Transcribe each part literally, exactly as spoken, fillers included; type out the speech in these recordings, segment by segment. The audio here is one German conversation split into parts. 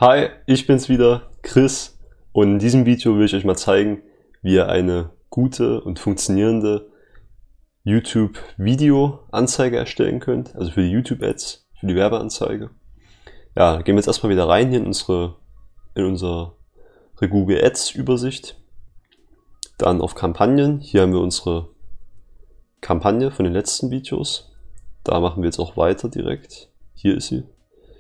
Hi, ich bin's wieder, Chris, und in diesem Video will ich euch mal zeigen, wie ihr eine gute und funktionierende YouTube-Video-Anzeige erstellen könnt, also für die YouTube-Ads, für die Werbeanzeige. Ja, gehen wir jetzt erstmal wieder rein hier in unsere, in unsere Google Ads-Übersicht. Dann auf Kampagnen, hier haben wir unsere Kampagne von den letzten Videos. Da machen wir jetzt auch weiter direkt, hier ist sie.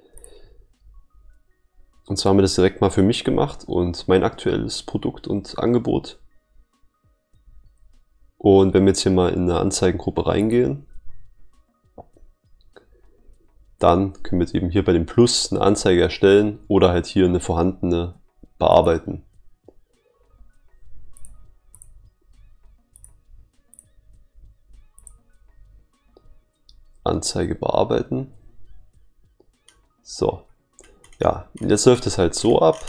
Und zwar haben wir das direkt mal für mich gemacht und mein aktuelles Produkt und Angebot. Und wenn wir jetzt hier mal in eine Anzeigengruppe reingehen, dann können wir jetzt eben hier bei dem Plus eine Anzeige erstellen oder halt hier eine vorhandene bearbeiten. Anzeige bearbeiten. So. Ja, jetzt läuft es halt so ab,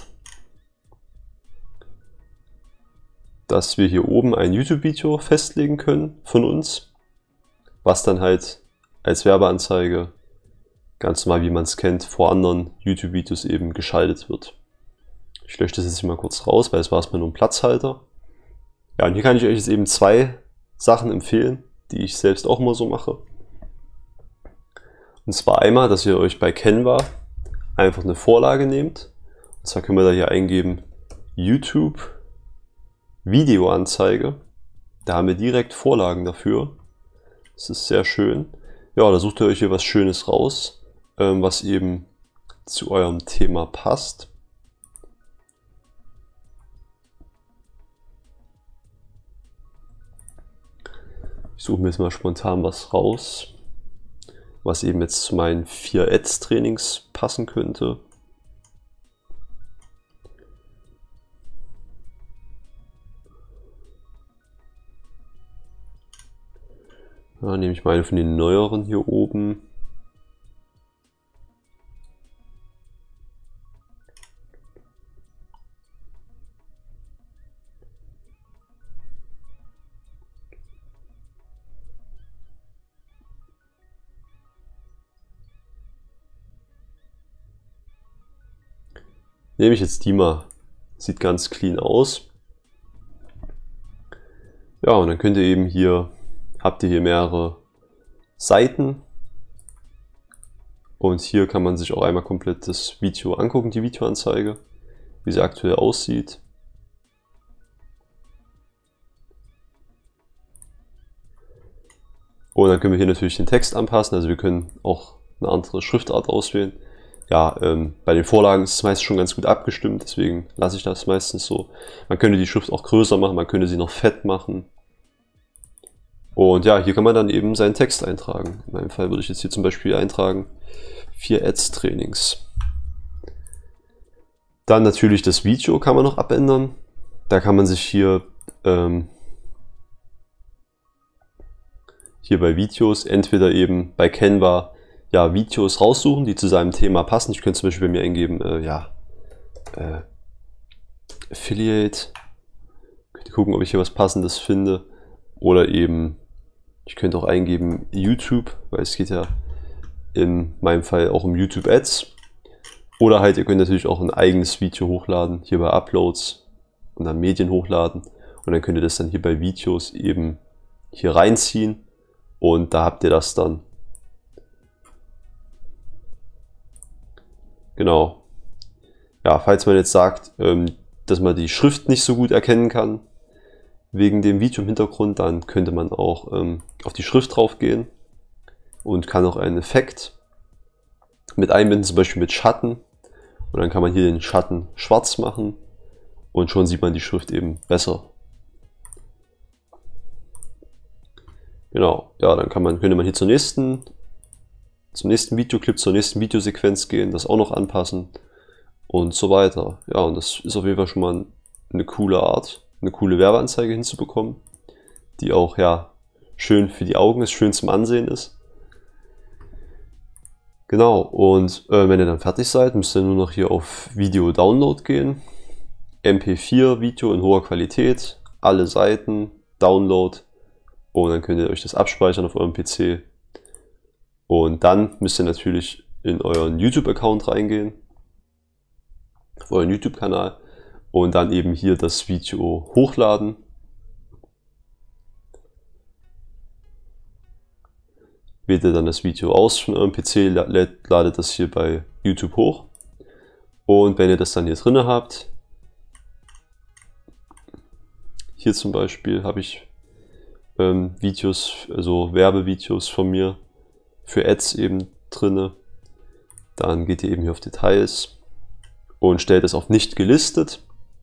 dass wir hier oben ein YouTube-Video festlegen können von uns, was dann halt als Werbeanzeige ganz normal, wie man es kennt, vor anderen YouTube-Videos eben geschaltet wird. Ich lösche das jetzt mal kurz raus, weil es war erstmal nur ein Platzhalter. Ja, und hier kann ich euch jetzt eben zwei Sachen empfehlen, die ich selbst auch mal so mache. Und zwar einmal, dass ihr euch bei Canva einfach eine Vorlage nehmt. Und zwar können wir da hier eingeben YouTube Videoanzeige. Da haben wir direkt Vorlagen dafür. Das ist sehr schön. Ja, da sucht ihr euch hier was Schönes raus, ähm, was eben zu eurem Thema passt. Ich suche mir jetzt mal spontan was raus, was eben jetzt zu meinen vier Ads Trainings passen könnte. Ja, nehme ich mal eine von den neueren hier oben. Nehme ich jetzt die mal. Sieht ganz clean aus. Ja, und dann könnt ihr eben hier, habt ihr hier mehrere Seiten. Und hier kann man sich auch einmal komplett das Video angucken, die Videoanzeige, wie sie aktuell aussieht. Und dann können wir hier natürlich den Text anpassen, also wir können auch eine andere Schriftart auswählen. Ja, ähm, bei den Vorlagen ist es meistens schon ganz gut abgestimmt, deswegen lasse ich das meistens so. Man könnte die Schrift auch größer machen, man könnte sie noch fett machen. Und ja, hier kann man dann eben seinen Text eintragen. In meinem Fall würde ich jetzt hier zum Beispiel eintragen, vier Ads Trainings. Dann natürlich das Video kann man noch abändern. Da kann man sich hier, ähm, hier bei Videos entweder eben bei Canva ja, Videos raussuchen, die zu seinem Thema passen. Ich könnte zum Beispiel bei mir eingeben, äh, ja, äh, Affiliate. Könnt ihr gucken, ob ich hier was Passendes finde. Oder eben, ich könnte auch eingeben YouTube, weil es geht ja in meinem Fall auch um YouTube Ads. Oder halt, ihr könnt natürlich auch ein eigenes Video hochladen, hier bei Uploads und dann Medien hochladen. Und dann könnt ihr das dann hier bei Videos eben hier reinziehen. Und da habt ihr das dann. Genau. Ja, falls man jetzt sagt, ähm, dass man die Schrift nicht so gut erkennen kann, wegen dem Video im Hintergrund, dann könnte man auch ähm, auf die Schrift drauf gehen und kann auch einen Effekt mit einbinden, zum Beispiel mit Schatten. Und dann kann man hier den Schatten schwarz machen und schon sieht man die Schrift eben besser. Genau, ja, dann kann man, könnte man hier zur nächsten zum nächsten Videoclip, zur nächsten Videosequenz gehen, das auch noch anpassen und so weiter. Ja, und das ist auf jeden Fall schon mal eine coole Art, eine coole Werbeanzeige hinzubekommen, die auch ja schön für die Augen ist, schön zum Ansehen ist. Genau, und äh, wenn ihr dann fertig seid, müsst ihr nur noch hier auf Video Download gehen, M P vier Video in hoher Qualität, alle Seiten, Download, und dann könnt ihr euch das abspeichern auf eurem P C. Und dann müsst ihr natürlich in euren YouTube-Account reingehen. auf euren YouTube-Kanal und dann eben hier das Video hochladen. Wählt ihr dann das Video aus von eurem P C, ladet das hier bei YouTube hoch. Und wenn ihr das dann hier drin habt, hier zum Beispiel habe ich ähm, Videos, also Werbevideos von mir für Ads eben drinne. Dann geht ihr eben hier auf Details und stellt es auf nicht gelistet,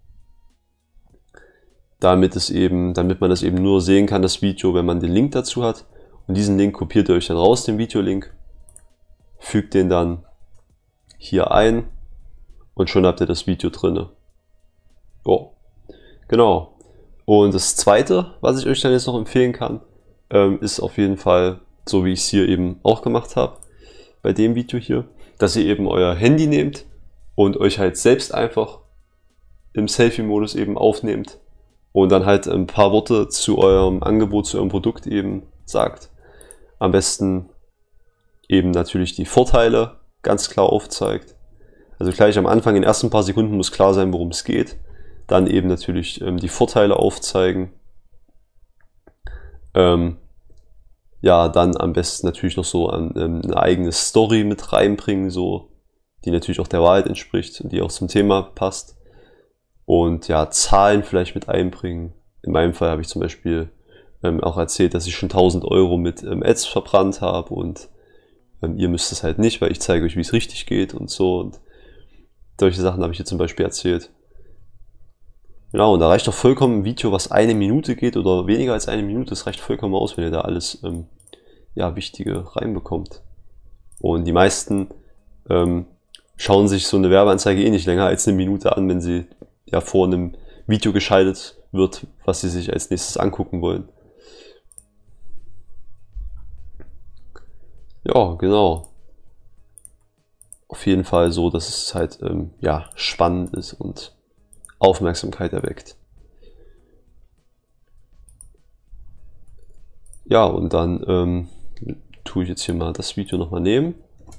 damit es eben, damit man das eben nur sehen kann, das Video, wenn man den Link dazu hat. Und diesen Link kopiert ihr euch dann raus, den Videolink, fügt den dann hier ein und schon habt ihr das Video drinne. Oh, genau. Und das zweite, was ich euch dann jetzt noch empfehlen kann, ähm, ist auf jeden Fall, so wie ich es hier eben auch gemacht habe, bei dem Video hier, dass ihr eben euer Handy nehmt und euch halt selbst einfach im Selfie-Modus eben aufnehmt und dann halt ein paar Worte zu eurem Angebot, zu eurem Produkt eben sagt. Am besten eben natürlich die Vorteile ganz klar aufzeigt. Also gleich am Anfang, in den ersten paar Sekunden muss klar sein, worum es geht. Dann eben natürlich ähm, die Vorteile aufzeigen. Ähm, ja, dann am besten natürlich noch so an, ähm, eine eigene Story mit reinbringen, so, die natürlich auch der Wahrheit entspricht und die auch zum Thema passt. Und ja, Zahlen vielleicht mit einbringen. In meinem Fall habe ich zum Beispiel ähm, auch erzählt, dass ich schon tausend Euro mit ähm, Ads verbrannt habe und ähm, ihr müsst es halt nicht, weil ich zeige euch, wie es richtig geht und so. Und solche Sachen habe ich hier zum Beispiel erzählt. Genau, und da reicht doch vollkommen ein Video, was eine Minute geht oder weniger als eine Minute. Das reicht vollkommen aus, wenn ihr da alles ähm, ja, Wichtige reinbekommt. Und die meisten ähm, schauen sich so eine Werbeanzeige eh nicht länger als eine Minute an, wenn sie ja vor einem Video geschaltet wird, was sie sich als nächstes angucken wollen. Ja, genau. Auf jeden Fall so, dass es halt ähm, ja, spannend ist und Aufmerksamkeit erweckt. Ja, und dann ähm, tue ich jetzt hier mal das Video nochmal nehmen.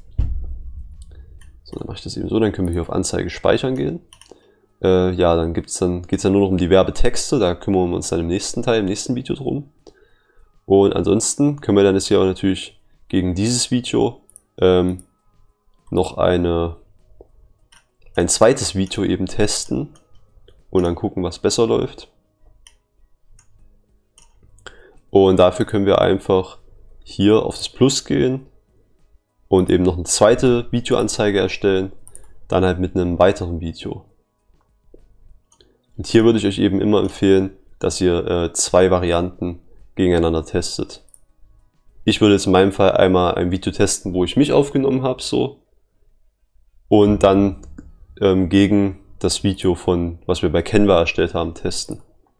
So, dann mache ich das eben so, dann können wir hier auf Anzeige speichern gehen. Äh, ja, dann gibt's dann geht es dann nur noch um die Werbetexte, da kümmern wir uns dann im nächsten Teil, im nächsten Video drum. Und ansonsten können wir dann jetzt hier auch natürlich gegen dieses Video ähm, noch eine, ein zweites Video eben testen und dann gucken, was besser läuft. Und dafür können wir einfach hier auf das Plus gehen und eben noch eine zweite Videoanzeige erstellen, dann halt mit einem weiteren Video. Und hier würde ich euch eben immer empfehlen, dass ihr äh, zwei Varianten gegeneinander testet. Ich würde jetzt in meinem Fall einmal ein Video testen, wo ich mich aufgenommen habe, so. Und dann ähm, gegen das Video von, was wir bei Canva erstellt haben, testen.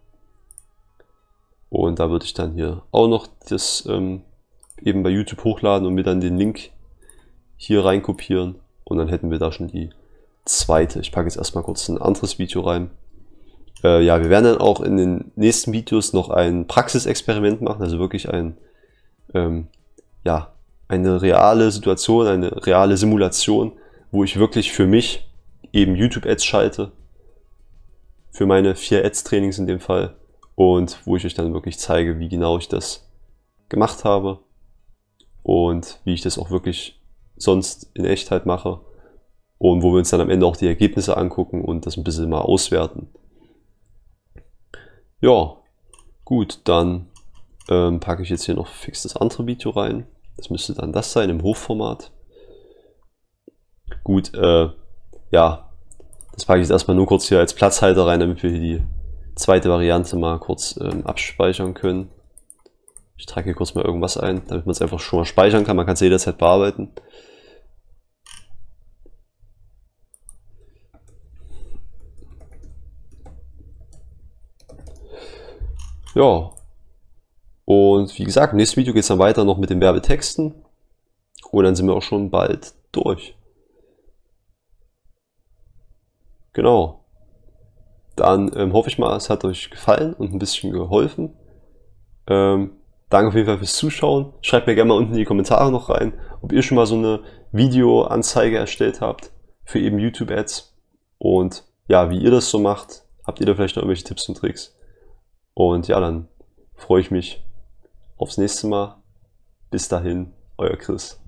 Und da würde ich dann hier auch noch das ähm, eben bei YouTube hochladen und mir dann den Link hier rein kopieren. Und dann hätten wir da schon die zweite. Ich packe jetzt erstmal kurz ein anderes Video rein. Äh, ja, wir werden dann auch in den nächsten Videos noch ein Praxisexperiment machen, also wirklich ein, ähm, ja, eine reale Situation, eine reale Simulation, wo ich wirklich für mich eben YouTube-Ads schalte, für meine vier Ads-Trainings in dem Fall, und wo ich euch dann wirklich zeige, wie genau ich das gemacht habe und wie ich das auch wirklich sonst in Echtheit mache und wo wir uns dann am Ende auch die Ergebnisse angucken und das ein bisschen mal auswerten. Ja, gut, dann ähm, packe ich jetzt hier noch fix das andere Video rein. Das müsste dann das sein im Hochformat. Gut, äh, ja, das packe ich jetzt erstmal nur kurz hier als Platzhalter rein, damit wir hier die zweite Variante mal kurz ähm, abspeichern können. Ich trage hier kurz mal irgendwas ein, damit man es einfach schon mal speichern kann. Man kann es jederzeit bearbeiten. Ja, und wie gesagt, im nächsten Video geht es dann weiter noch mit den Werbetexten und dann sind wir auch schon bald durch. Genau. Dann ähm, hoffe ich mal, es hat euch gefallen und ein bisschen geholfen. Ähm, danke auf jeden Fall fürs Zuschauen. Schreibt mir gerne mal unten in die Kommentare noch rein, ob ihr schon mal so eine Videoanzeige erstellt habt für eben YouTube-Ads. Und ja, wie ihr das so macht, habt ihr da vielleicht noch irgendwelche Tipps und Tricks? Und ja, dann freue ich mich aufs nächste Mal. Bis dahin, euer Chris.